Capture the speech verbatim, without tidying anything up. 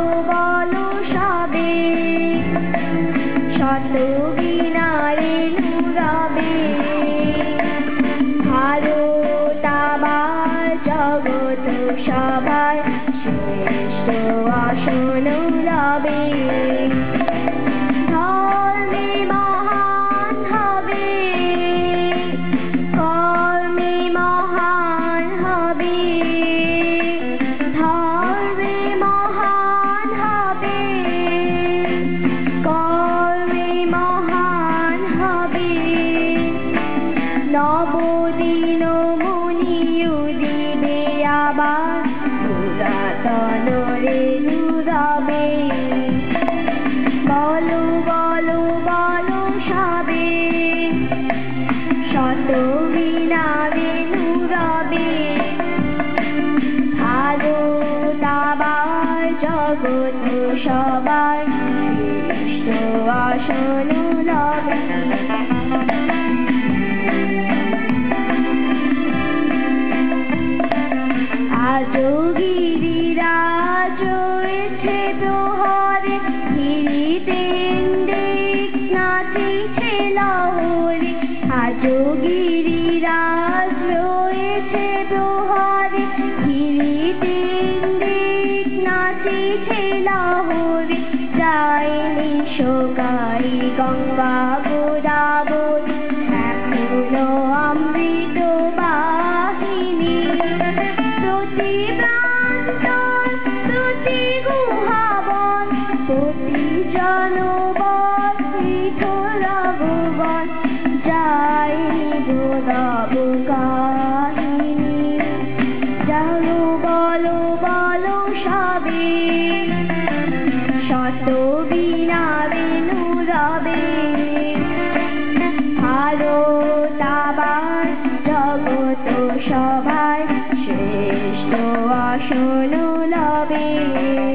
বলো সবে শত বিনারে নুরবে ভারত আবার জগৎ সভায় শ্রেষ্ঠ আসন লবে ধর্মে মহান হবে কর্মে মহান হবে ধর্মে মহান হবে কর্মে মহান হবে নবদিন মুনি উদিবে আবার পুরাতন রেণু রবে বলো বলো বলো সবে শত বিনা রেণু রবে ভারত আবার জগৎ সবার শ্রেষ্ঠ আসন লবে আজো গিরিরাজ রয়েছে প্রহরে গিরিতেন্দ্রিক নাচিছে লহরে আজো গিরিরাজ রয়েছে প্রহরে গিরিতেন্দ্রিক নাচিছে লহরে যায়নি শোকাই গঙ্গা গোদাবরী এখনো অমৃত বাহিনী প্রতি প্রান্তর প্রতি গুহাবন প্রতি জনবন তীর্থরঘুবন যায়নি গোদাব কাহিনী জানো বলো বলো সবে শত বিনা রেণু রবে ভারত আবার জগৎ সভায় শ্রেষ্ঠ আসন লবে।